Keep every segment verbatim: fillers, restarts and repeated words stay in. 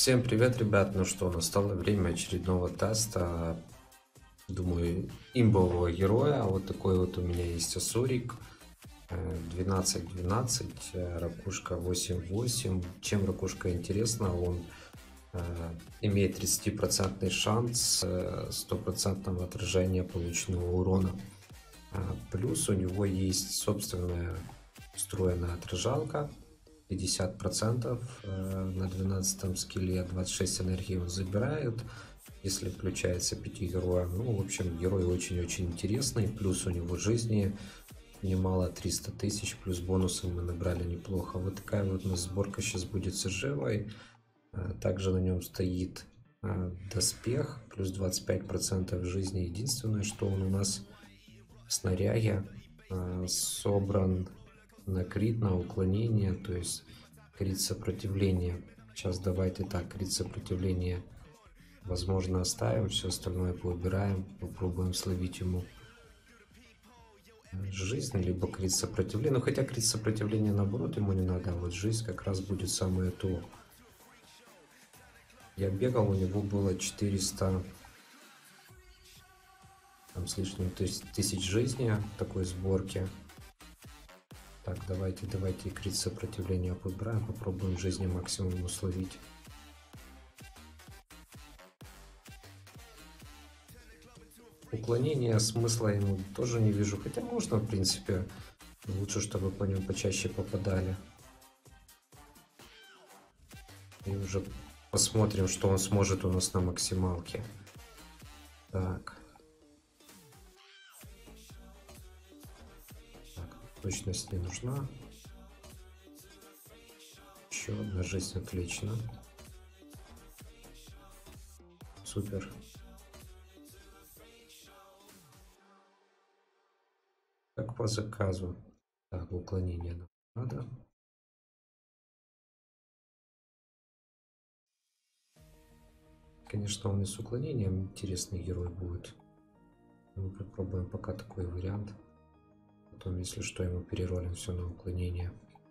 Всем привет, ребят! Ну что, настало время очередного теста, думаю, имбового героя. Вот такой вот у меня есть Асурик. двенадцать двенадцать, ракушка восемь восемь. Чем ракушка интересна? Он э, имеет тридцатипроцентный шанс э, стопроцентного отражения полученного урона. А, плюс у него есть собственная встроенная отражалка. пятьдесят процентов на двенадцатом скилле, двадцать шесть энергии он забирает, если включается пяти героем. Ну, в общем, герой очень-очень интересный, плюс у него жизни немало, триста тысяч, плюс бонусы мы набрали неплохо. Вот такая вот у нас сборка сейчас будет с Ижевой. Также на нем стоит доспех, плюс двадцать пять процентов жизни. Единственное, что он у нас в снаряге собран на крит, на уклонение, то есть крит сопротивления. Сейчас давайте так, крит сопротивления возможно оставим, все остальное поубираем, попробуем словить ему жизнь, либо крит сопротивления. Ну, хотя крит сопротивления наоборот ему не надо, а вот жизнь как раз будет самое то. Я бегал, у него было четыреста там с лишним, то есть тысяч жизни в такой сборке. Так, давайте, давайте крит сопротивления подбираем, попробуем жизни максимум условить. Уклонение смысла ему тоже не вижу, хотя можно, в принципе, лучше, чтобы по нему почаще попадали. И уже посмотрим, что он сможет у нас на максималке. Так. Точность не нужна. Еще одна жизнь, отлично. Супер. Как по заказу. Так, уклонение нам надо. Конечно, он и с уклонением интересный герой будет. Мы попробуем пока такой вариант. Потом, если что, ему переролим все на уклонение.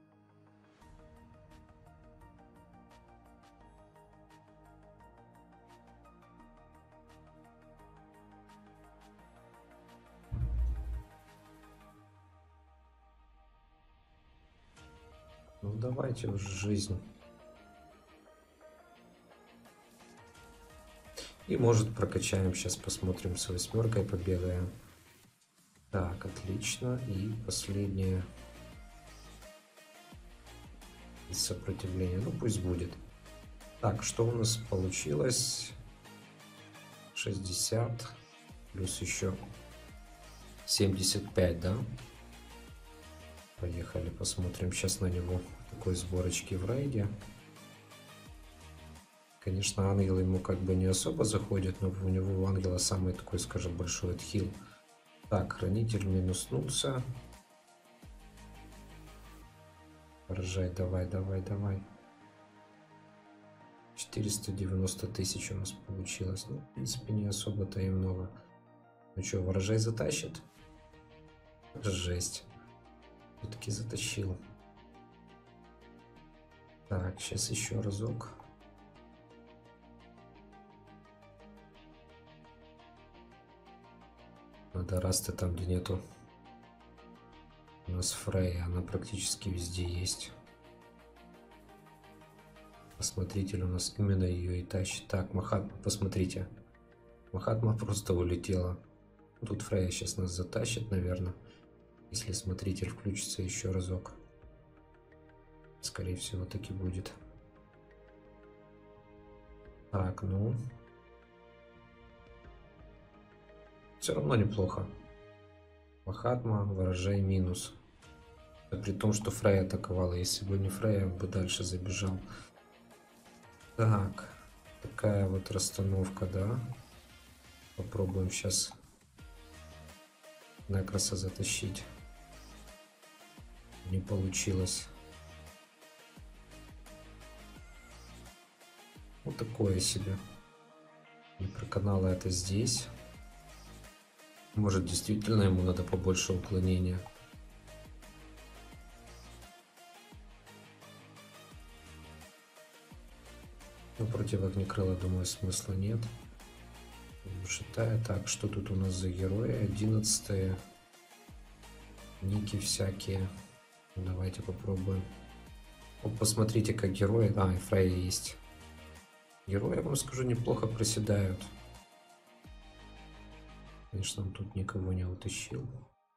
Ну давайте уже жизнь. И может прокачаем. Сейчас посмотрим с восьмеркой, побегаем. Так, отлично. И последнее. Сопротивление. Ну пусть будет. Так, что у нас получилось? шестьдесят. Плюс еще семьдесят пять, да? Поехали, посмотрим сейчас на него. Такой сборочки в рейде. Конечно, ангел ему как бы не особо заходит, но у него у ангела самый такой, скажем, большой отхил. Так, хранитель минуснулся. Поражай, давай, давай, давай. четыреста девяносто тысяч у нас получилось. Ну, в принципе, не особо-то и много. Ну что, ворожай затащит? Жесть. Все-таки затащил. Так, сейчас еще разок. Надо расты там, где нету. У нас Фрейя, она практически везде есть. Посмотритель у нас именно ее и тащит. Так, Махатма, посмотрите. Махатма просто улетела. Тут Фрейя сейчас нас затащит, наверное. Если смотритель включится еще разок. Скорее всего, таки будет. Так, ну. Все равно неплохо. Махатма, ворожай минус. А при том, что Фрейя атаковала. Если бы не Фрейя, он бы дальше забежал. Так. Такая вот расстановка, да. Попробуем сейчас Некроса затащить. Не получилось. Вот такое себе. Не проканала это здесь. Может, действительно ему надо побольше уклонения. Но против огнекрыла, думаю, смысла нет. Шитая. Так, что тут у нас за герои? Одиннадцатые. Ники всякие. Давайте попробуем. Вот посмотрите, как герои... А, и Фрейя есть. Герои, я вам скажу, неплохо проседают. Конечно, он тут никого не утащил.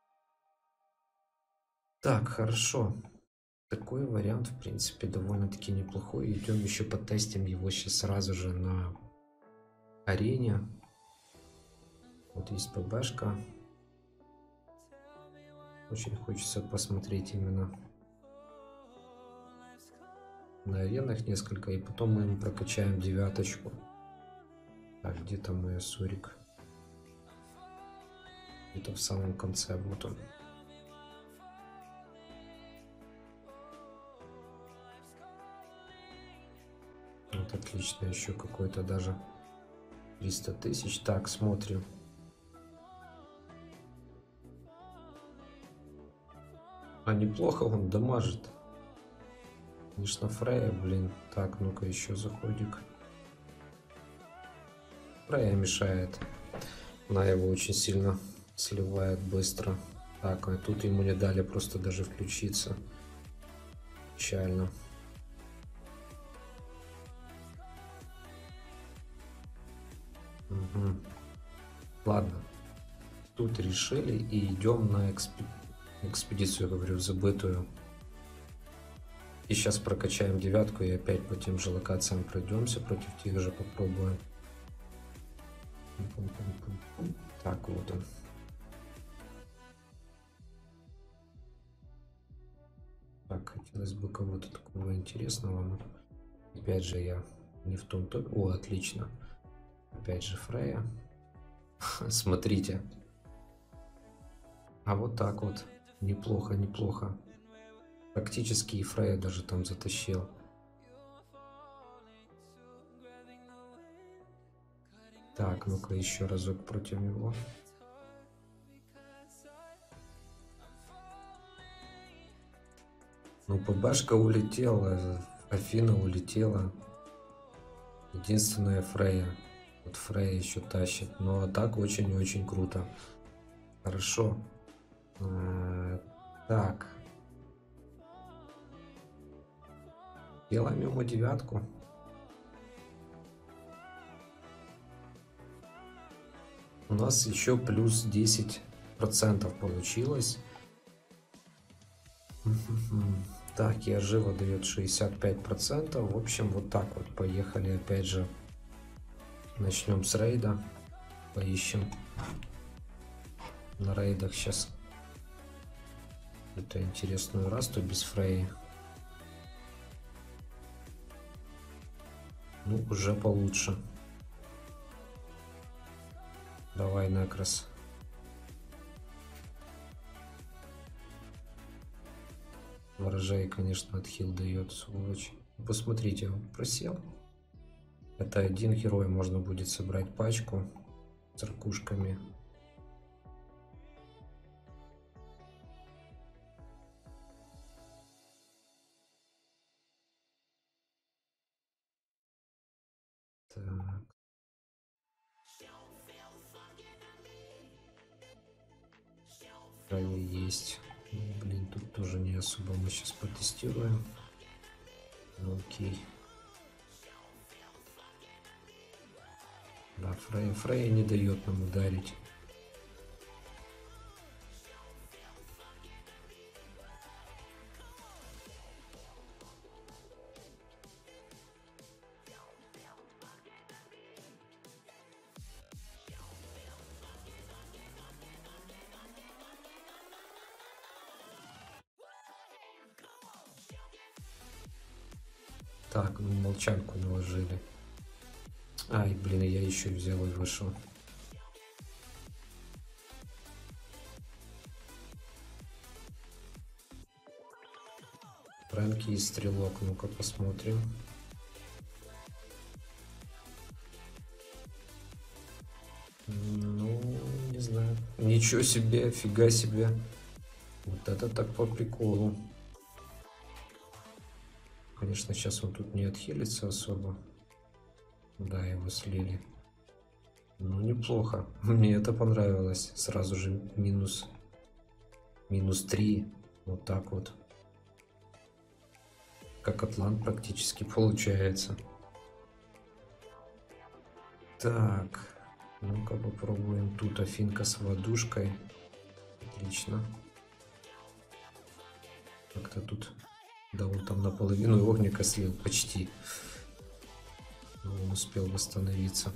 Так, хорошо. Такой вариант, в принципе, довольно-таки неплохой. Идем еще потестим его сейчас сразу же на арене. Вот есть ПБшка. Очень хочется посмотреть именно на аренах несколько. И потом мы ему прокачаем девяточку. Так, где там мой Асурик? Где-то в самом конце. Вот он. Вот отлично. Еще какой-то даже триста тысяч. Так, смотрим. А неплохо он дамажит. Конечно, Фрейя, блин. Так, ну-ка еще заходик. Фрейя мешает. Она его очень сильно сливает быстро. Так, а тут ему не дали просто даже включиться. Печально. Угу. Ладно. Тут решили и идем на экспи... экспедицию, говорю, забытую. И сейчас прокачаем девятку и опять по тем же локациям пройдемся, против тех же попробуем. Так, вот он. Так, хотелось бы кого-то такого интересного, но опять же я не в том топе. О, отлично. Опять же Фрейя. Смотрите. А вот так вот. Неплохо, неплохо. Практически и Фрейя даже там затащил. Так, ну-ка еще разок против него. Ну, ПБшка улетела, Афина улетела. Единственная Фрейя. Вот Фрейя еще тащит. Но так очень и очень круто. Хорошо. А, так. Делаем ему девятку. У нас еще плюс десять процентов получилось. Так, я живо дает шестьдесят пять процентов. В общем, вот так вот. Поехали опять же. Начнем с рейда. Поищем. На рейдах сейчас это интересную расту без Фрейи. Ну, уже получше. Давай, Некрос. Ворожей, конечно, отхил дает, сволочь. Посмотрите, он просел. Это один герой, можно будет собрать пачку с ракушками. Так. Есть. Блин, тут тоже не особо мы сейчас потестируем. Ну, окей. Да, Фрейя, Фрейя не дает нам ударить. Так, ну молчанку наложили. Ай, блин, я еще взял и вышел. Фрэнки и стрелок, ну-ка посмотрим. Ну, не знаю. Ничего себе, фига себе. Вот это так по приколу. Конечно, сейчас он тут не отхилится особо. Да, его слили. Ну, неплохо. Мне это понравилось. Сразу же минус, минус три. Вот так вот. Как атлант практически получается. Так. Ну-ка попробуем. Тут Афинка с водушкой. Отлично. Как-то тут... Да, он там наполовину огника слил. Почти. Но он успел восстановиться.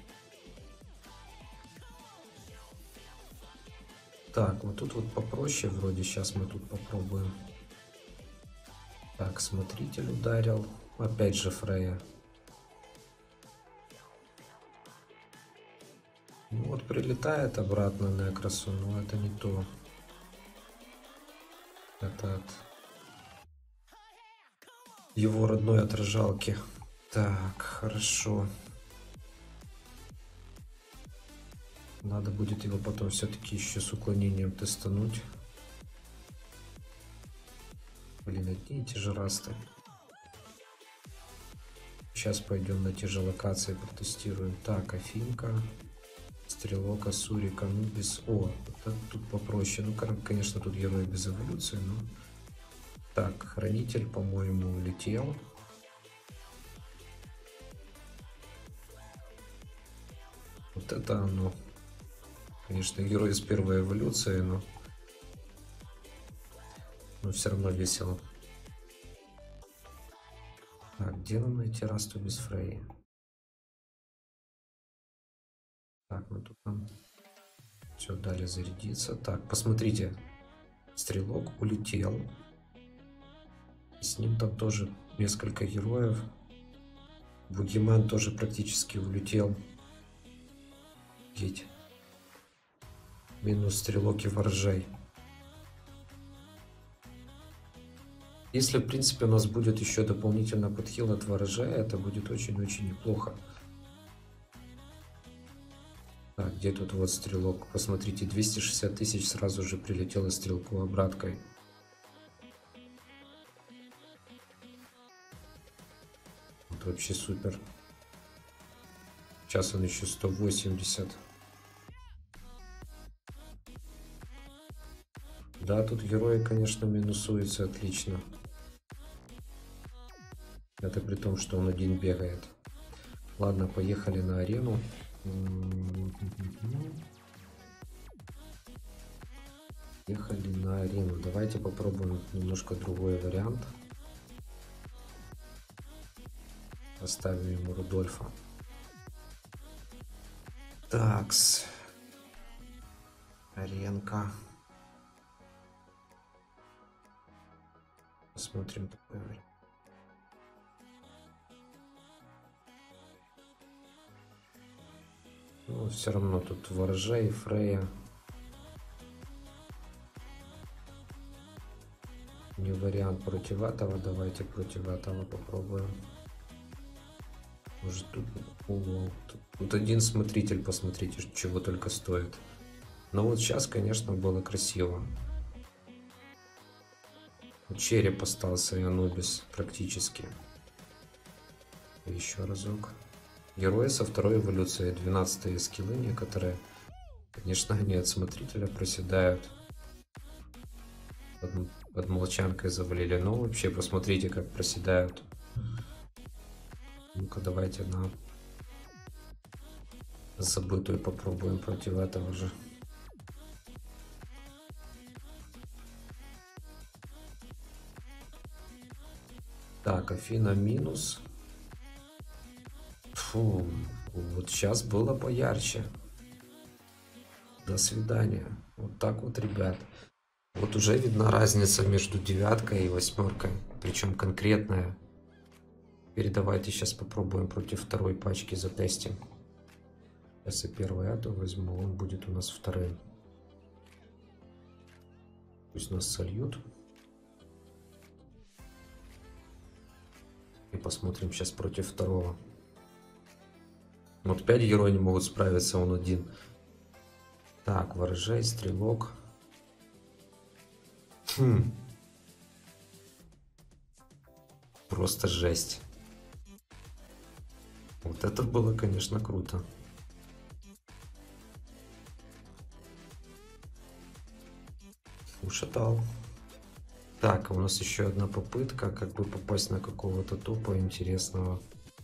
Так, вот тут вот попроще вроде. Сейчас мы тут попробуем. Так, смотритель ударил. Опять же Фрея. Ну вот прилетает обратно Некросу, но это не то. Это от его родной отражалки. Так, хорошо. Надо будет его потом все-таки еще с уклонением тестануть. Блин, одни и те же расты. Сейчас пойдем на те же локации протестируем. Так, Афинка, Стрелок, Асурик, Анубис. О, это тут попроще. Ну, конечно, тут герой без эволюции, но... Так, Хранитель, по-моему, улетел. Вот это оно. Конечно, герой с первой эволюции, но... Но все равно весело. Так, где нам найти расту без Фреи? Так, ну тут нам все дали зарядиться. Так, посмотрите. Стрелок улетел. С ним там тоже несколько героев. Бугимен тоже практически улетел. Едь. Минус Стрелок и Ворожай. Если, в принципе, у нас будет еще дополнительно подхил от Ворожая, это будет очень-очень неплохо. Так, где тут вот Стрелок? Посмотрите, двести шестьдесят тысяч сразу же прилетело Стрелку обраткой. Вот вообще супер. Сейчас он еще сто восемьдесят. Да, тут герои, конечно, минусуются отлично. Это при том, что он один бегает. Ладно, поехали на арену. Ехали на арену. Давайте попробуем немножко другой вариант. Оставим ему Рудольфа. Такс. Аренка. Посмотрим такой вариант. Ну, все равно тут Ворожай и Фрея. Не вариант против этого. Давайте против этого попробуем. Может тут... О, тут... Тут один смотритель, посмотрите, чего только стоит. Но вот сейчас, конечно, было красиво. Череп остался и Анубис практически. Еще разок. Герои со второй эволюцией, двенадцатые скиллы некоторые. Конечно, они от смотрителя проседают. Под, под молчанкой завалили. Но вообще посмотрите, как проседают. Ну-ка, давайте на забытую попробуем против этого же. Так, Афина минус. Фу, вот сейчас было поярче. До свидания. Вот так вот, ребят. Вот уже видна разница между девяткой и восьмеркой. Причем конкретная. Теперь давайте сейчас попробуем против второй пачки затестим. Если первый ату возьму, он будет у нас вторым. Пусть нас сольют. И посмотрим сейчас против второго. Вот пять героев не могут справиться, он один. Так, Ворожай, Стрелок. Хм. Просто жесть. Вот это было, конечно, круто. Ушатал. Так, у нас еще одна попытка, как бы попасть на какого-то топа интересного.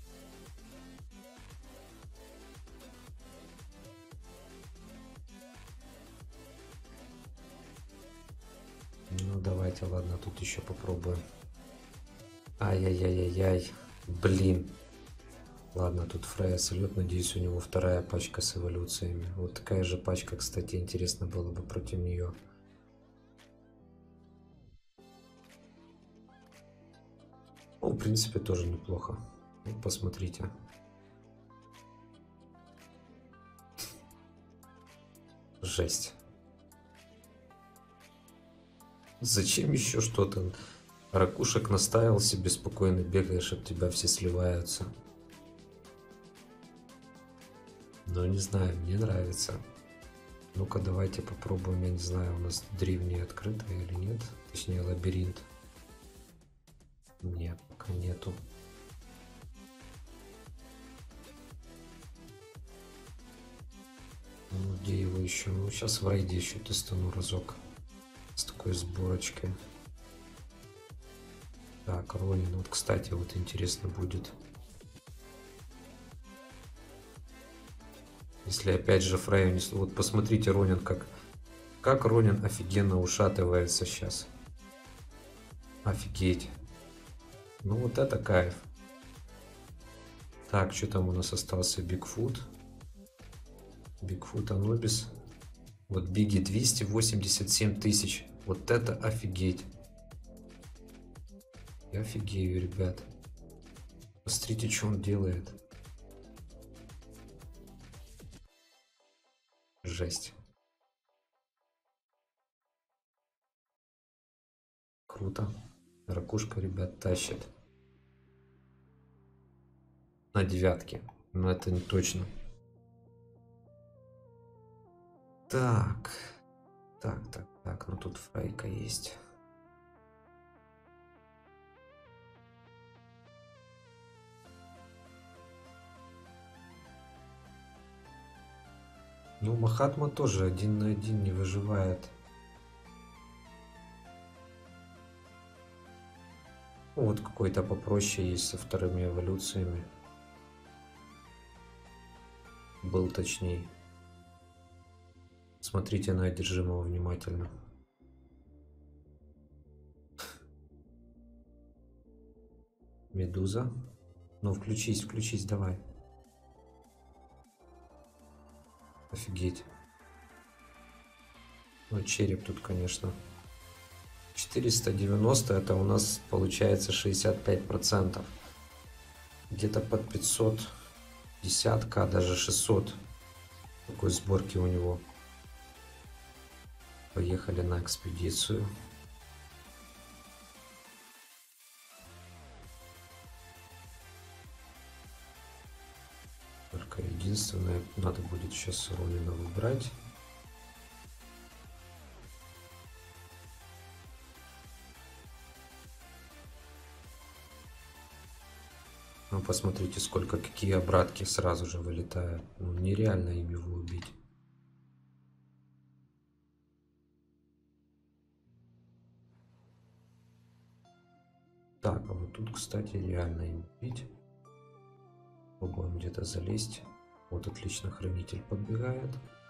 Ну давайте, ладно, тут еще попробуем. Ай-яй-яй-яй-яй. Блин. Ладно, тут Фрея салют. Надеюсь, у него вторая пачка с эволюциями. Вот такая же пачка, кстати, интересно было бы против нее. Ну, в принципе, тоже неплохо. Ну, посмотрите. Жесть. Зачем еще что-то? Ракушек наставил себе, спокойно бегаешь, от тебя все сливаются. Ну, не знаю, мне нравится. Ну-ка, давайте попробуем. Я не знаю, у нас древние открыто или нет. Точнее, лабиринт. Нет, пока нету. Ну, где его еще? Ну, сейчас в рейде еще тестану разок. С такой сборочкой. Так, Ронин. Вот, кстати, вот интересно будет. Если опять же Фрею не... Вот посмотрите, Ронин, как... Как Ронин офигенно ушатывается сейчас. Офигеть. Ну вот это кайф. Так, что там у нас остался? Бигфут. Бигфут Анубис. Вот Биги двести восемьдесят семь тысяч. Вот это офигеть. Я офигею, ребят. Посмотрите, что он делает. Жесть. Круто. Ракушка, ребят, тащит. На девятке. Но это не точно. Так. Так, так, так. Ну тут Фрейка есть. Ну, Махатма тоже один на один не выживает. Ну, вот какой-то попроще есть со вторыми эволюциями. Был точнее. Смотрите на одержимого внимательно. Медуза. Ну, включись, включись, давай. Офигеть. Ну, череп тут, конечно. четыреста девяносто, это у нас получается шестьдесят пять процентов. Где-то под пятьсот, десятка, даже шестьсот. Такой сборки у него. Поехали на экспедицию. Только единственное, надо будет сейчас Ронина выбрать. Ну, посмотрите, сколько, какие обратки сразу же вылетают. Ну, нереально им его убить. Так, а вот тут, кстати, реально им убить. Попробуем где-то залезть. Вот отлично, хранитель подбегает.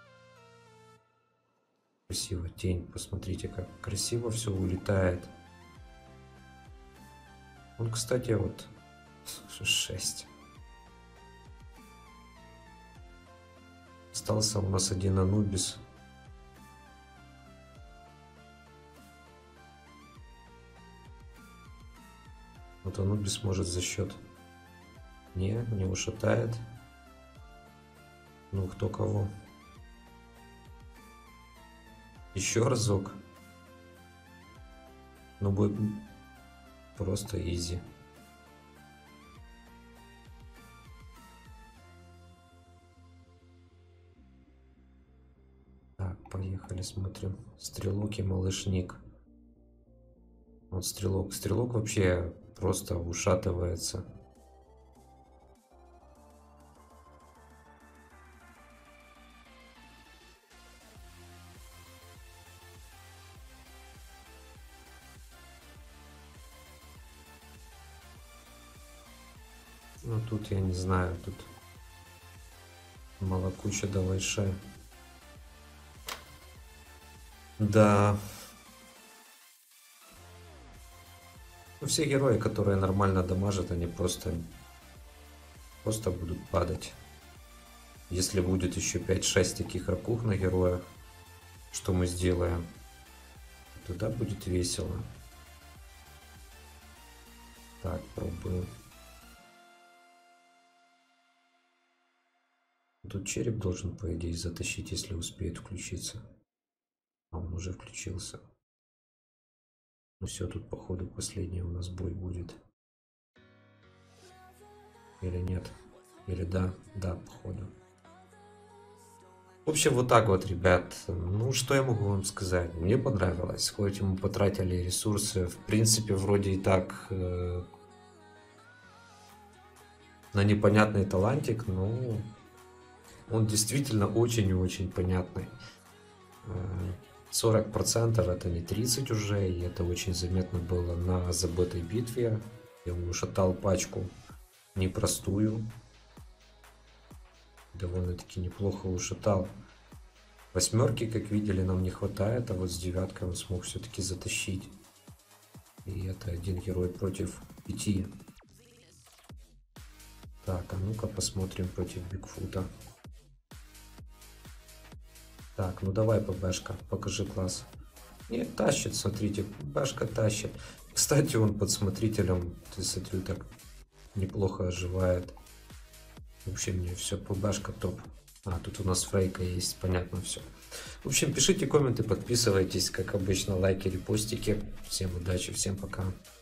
Красиво, тень, посмотрите, как красиво все улетает. Он, кстати, вот шесть. Остался у нас один Анубис. Вот Анубис может за счет... Не, не ушатает. Ну, кто кого. Еще разок. Ну, будет просто изи. Так, поехали, смотрим. Стрелок и малышник. Вот стрелок. Стрелок вообще просто ушатывается. тут я не знаю, тут малокуча давайше. Да. Ну, все герои, которые нормально дамажат, они просто, просто будут падать. Если будет еще пять-шесть таких ракух на героях, что мы сделаем, тогда будет весело. Так, пробую. Тут череп должен, по идее, затащить, если успеет включиться. А он уже включился. Ну все, тут походу последний у нас бой будет. Или нет? Или да? Да, походу. В общем, вот так вот, ребят. Ну, что я могу вам сказать? Мне понравилось. Хоть мы потратили ресурсы, в принципе, вроде и так э, на непонятный талантик, но он действительно очень и очень понятный. сорок процентов это не тридцать уже, и это очень заметно было на забытой битве. Я ушатал пачку непростую. Довольно-таки неплохо ушатал. Восьмерки, как видели, нам не хватает, а вот с девяткой он смог все-таки затащить. И это один герой против пяти. Так, а ну-ка посмотрим против Бигфута. Так, ну давай, ПБшка, покажи класс. Нет, тащит, смотрите, ПБшка тащит. Кстати, он под смотрителем, ты смотрю, так неплохо оживает. Вообще мне все, ПБшка топ. А, тут у нас фрейка есть, понятно все. В общем, пишите комменты, подписывайтесь, как обычно, лайки, репостики. Всем удачи, всем пока.